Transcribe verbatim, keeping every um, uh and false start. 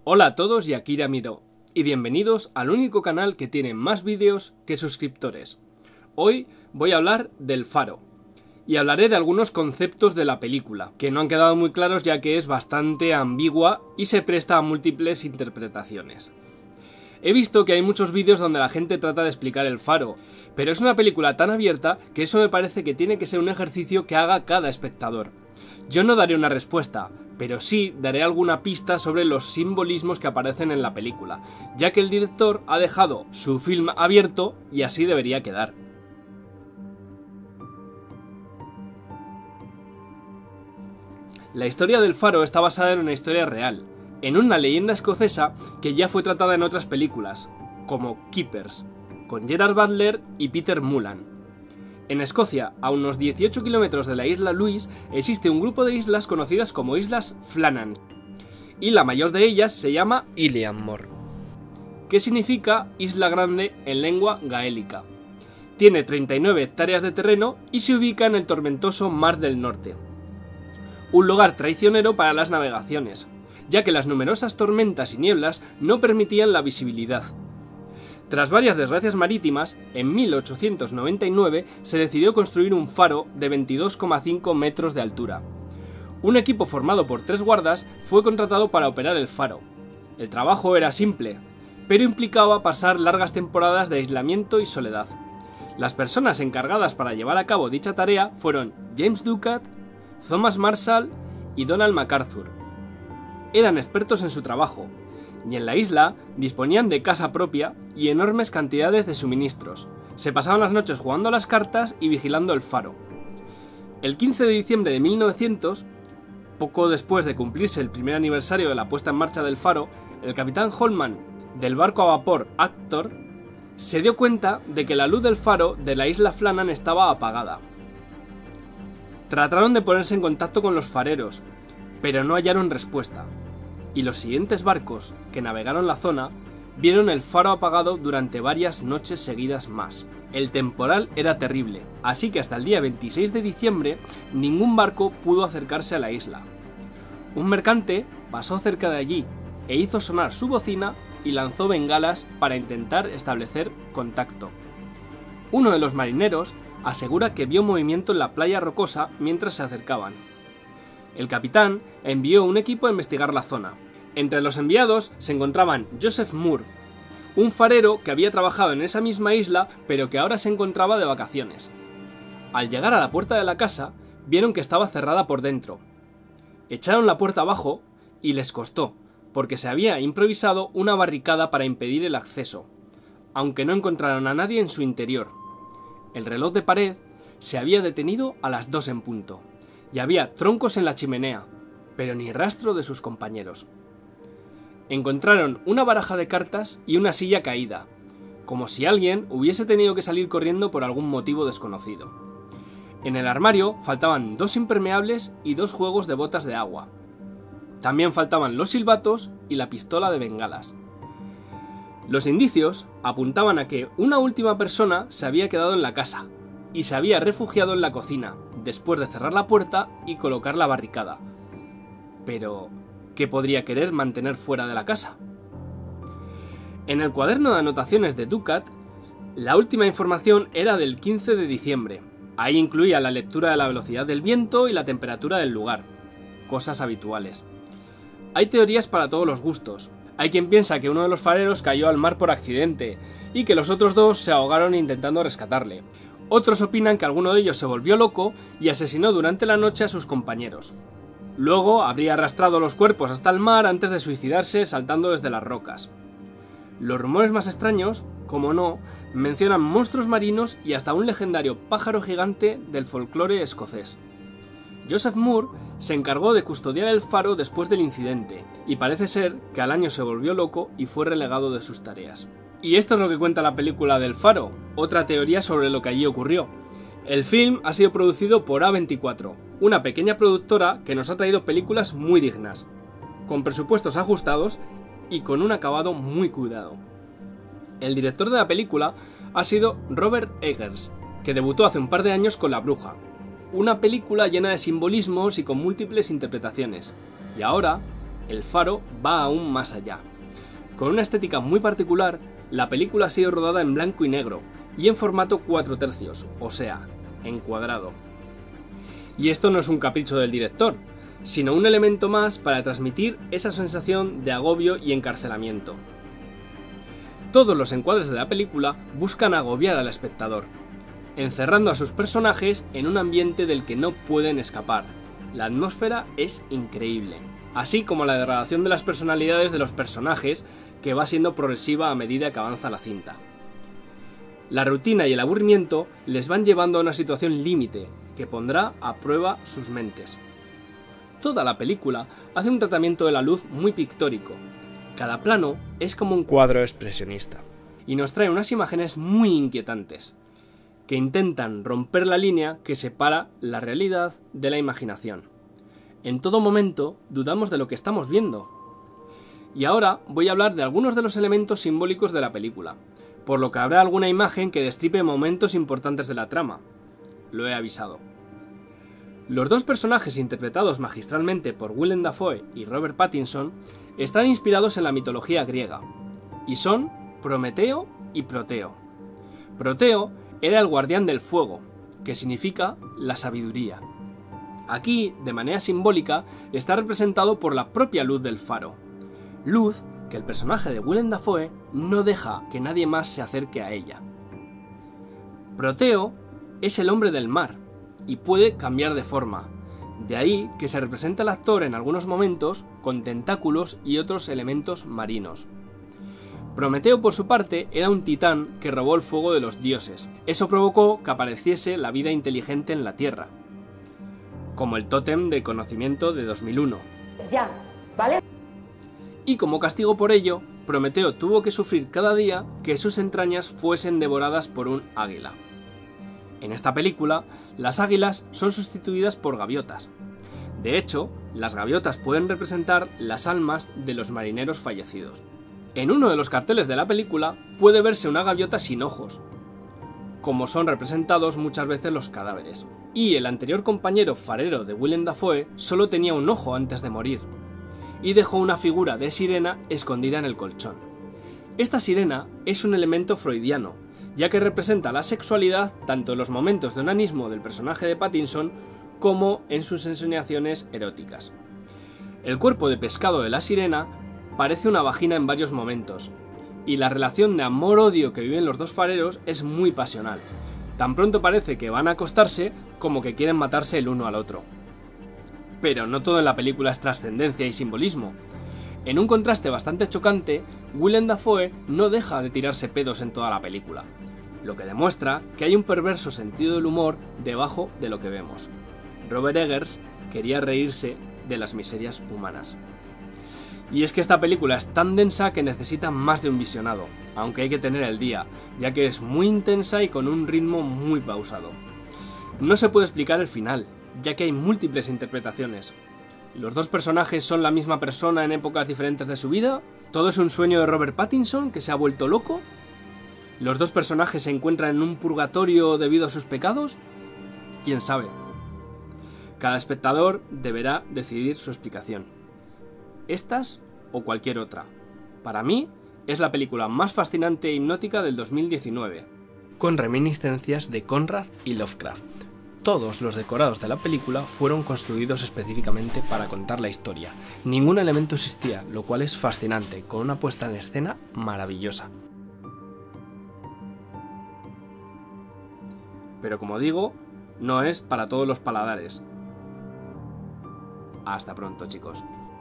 Hola a todos y Akira Miro, y bienvenidos al único canal que tiene más vídeos que suscriptores. Hoy voy a hablar del Faro, y hablaré de algunos conceptos de la película, que no han quedado muy claros ya que es bastante ambigua y se presta a múltiples interpretaciones. He visto que hay muchos vídeos donde la gente trata de explicar el Faro, pero es una película tan abierta que eso me parece que tiene que ser un ejercicio que haga cada espectador. Yo no daré una respuesta, pero sí daré alguna pista sobre los simbolismos que aparecen en la película, ya que el director ha dejado su film abierto y así debería quedar. La historia del Faro está basada en una historia real, en una leyenda escocesa que ya fue tratada en otras películas, como Keepers, con Gerard Butler y Peter Mullan. En Escocia, a unos dieciocho kilómetros de la isla Lewis, existe un grupo de islas conocidas como Islas Flannan, y la mayor de ellas se llama Iliamore, que significa Isla Grande en lengua gaélica. Tiene treinta y nueve hectáreas de terreno y se ubica en el tormentoso Mar del Norte, un lugar traicionero para las navegaciones, ya que las numerosas tormentas y nieblas no permitían la visibilidad. Tras varias desgracias marítimas, en mil ochocientos noventa y nueve se decidió construir un faro de veintidós coma cinco metros de altura. Un equipo formado por tres guardas fue contratado para operar el faro. El trabajo era simple, pero implicaba pasar largas temporadas de aislamiento y soledad. Las personas encargadas para llevar a cabo dicha tarea fueron James Ducat, Thomas Marshall y Donald MacArthur. Eran expertos en su trabajo, y en la isla disponían de casa propia y enormes cantidades de suministros. Se pasaban las noches jugando a las cartas y vigilando el faro. El quince de diciembre de mil novecientos, poco después de cumplirse el primer aniversario de la puesta en marcha del faro, el capitán Holman del barco a vapor Actor se dio cuenta de que la luz del faro de la isla Flannan estaba apagada. Trataron de ponerse en contacto con los fareros, pero no hallaron respuesta. Y los siguientes barcos que navegaron la zona vieron el faro apagado durante varias noches seguidas más. El temporal era terrible, así que hasta el día veintiséis de diciembre ningún barco pudo acercarse a la isla. Un mercante pasó cerca de allí e hizo sonar su bocina y lanzó bengalas para intentar establecer contacto. Uno de los marineros asegura que vio movimiento en la playa rocosa mientras se acercaban. El capitán envió un equipo a investigar la zona. Entre los enviados se encontraban Joseph Moore, un farero que había trabajado en esa misma isla pero que ahora se encontraba de vacaciones. Al llegar a la puerta de la casa, vieron que estaba cerrada por dentro. Echaron la puerta abajo y les costó, porque se había improvisado una barricada para impedir el acceso, aunque no encontraron a nadie en su interior. El reloj de pared se había detenido a las dos en punto. Y había troncos en la chimenea, pero ni rastro de sus compañeros. Encontraron una baraja de cartas y una silla caída, como si alguien hubiese tenido que salir corriendo por algún motivo desconocido. En el armario faltaban dos impermeables y dos juegos de botas de agua. También faltaban los silbatos y la pistola de bengalas. Los indicios apuntaban a que una última persona se había quedado en la casa y se había refugiado en la cocina, después de cerrar la puerta y colocar la barricada. Pero, ¿qué podría querer mantener fuera de la casa? En el cuaderno de anotaciones de Ducat, la última información era del quince de diciembre. Ahí incluía la lectura de la velocidad del viento y la temperatura del lugar, cosas habituales. Hay teorías para todos los gustos. Hay quien piensa que uno de los fareros cayó al mar por accidente y que los otros dos se ahogaron intentando rescatarle. Otros opinan que alguno de ellos se volvió loco y asesinó durante la noche a sus compañeros. Luego habría arrastrado los cuerpos hasta el mar antes de suicidarse saltando desde las rocas. Los rumores más extraños, como no, mencionan monstruos marinos y hasta un legendario pájaro gigante del folclore escocés. Joseph Moore se encargó de custodiar el faro después del incidente, y parece ser que al año se volvió loco y fue relegado de sus tareas. Y esto es lo que cuenta la película del Faro, otra teoría sobre lo que allí ocurrió. El film ha sido producido por A veinticuatro, una pequeña productora que nos ha traído películas muy dignas, con presupuestos ajustados y con un acabado muy cuidado. El director de la película ha sido Robert Eggers, que debutó hace un par de años con La Bruja, una película llena de simbolismos y con múltiples interpretaciones, y ahora el Faro va aún más allá. Con una estética muy particular, la película ha sido rodada en blanco y negro y en formato cuatro tercios, o sea, encuadrado. Y esto no es un capricho del director, sino un elemento más para transmitir esa sensación de agobio y encarcelamiento. Todos los encuadres de la película buscan agobiar al espectador, encerrando a sus personajes en un ambiente del que no pueden escapar. La atmósfera es increíble, así como la degradación de las personalidades de los personajes, que va siendo progresiva a medida que avanza la cinta. La rutina y el aburrimiento les van llevando a una situación límite, que pondrá a prueba sus mentes. Toda la película hace un tratamiento de la luz muy pictórico. Cada plano es como un cuadro expresionista, y nos trae unas imágenes muy inquietantes, que intentan romper la línea que separa la realidad de la imaginación. En todo momento dudamos de lo que estamos viendo. Y ahora voy a hablar de algunos de los elementos simbólicos de la película, por lo que habrá alguna imagen que destripe momentos importantes de la trama. Lo he avisado. Los dos personajes interpretados magistralmente por Willem Dafoe y Robert Pattinson están inspirados en la mitología griega, y son Prometeo y Proteo. Proteo era el guardián del fuego, que significa la sabiduría. Aquí, de manera simbólica, está representado por la propia luz del faro. Luz que el personaje de Willem Dafoe no deja que nadie más se acerque a ella. Proteo es el hombre del mar y puede cambiar de forma. De ahí que se representa al actor en algunos momentos con tentáculos y otros elementos marinos. Prometeo, por su parte, era un titán que robó el fuego de los dioses. Eso provocó que apareciese la vida inteligente en la Tierra, como el tótem de conocimiento de dos mil uno. Ya, ¿vale? Y como castigo por ello, Prometeo tuvo que sufrir cada día que sus entrañas fuesen devoradas por un águila. En esta película, las águilas son sustituidas por gaviotas. De hecho, las gaviotas pueden representar las almas de los marineros fallecidos. En uno de los carteles de la película puede verse una gaviota sin ojos, como son representados muchas veces los cadáveres. Y el anterior compañero farero de Willem Dafoe solo tenía un ojo antes de morir, y dejó una figura de sirena escondida en el colchón. Esta sirena es un elemento freudiano, ya que representa la sexualidad tanto en los momentos de onanismo del personaje de Pattinson como en sus ensoñaciones eróticas. El cuerpo de pescado de la sirena parece una vagina en varios momentos, y la relación de amor-odio que viven los dos fareros es muy pasional. Tan pronto parece que van a acostarse como que quieren matarse el uno al otro. Pero no todo en la película es trascendencia y simbolismo. En un contraste bastante chocante, Willem Dafoe no deja de tirarse pedos en toda la película, lo que demuestra que hay un perverso sentido del humor debajo de lo que vemos. Robert Eggers quería reírse de las miserias humanas. Y es que esta película es tan densa que necesita más de un visionado, aunque hay que tener el día, ya que es muy intensa y con un ritmo muy pausado. No se puede explicar el final, ya que hay múltiples interpretaciones. ¿Los dos personajes son la misma persona en épocas diferentes de su vida? ¿Todo es un sueño de Robert Pattinson que se ha vuelto loco? ¿Los dos personajes se encuentran en un purgatorio debido a sus pecados? ¿Quién sabe? Cada espectador deberá decidir su explicación. Estas o cualquier otra. Para mí, es la película más fascinante e hipnótica del dos mil diecinueve, con reminiscencias de Conrad y Lovecraft. Todos los decorados de la película fueron construidos específicamente para contar la historia. Ningún elemento existía, lo cual es fascinante, con una puesta en escena maravillosa. Pero como digo, no es para todos los paladares. Hasta pronto, chicos.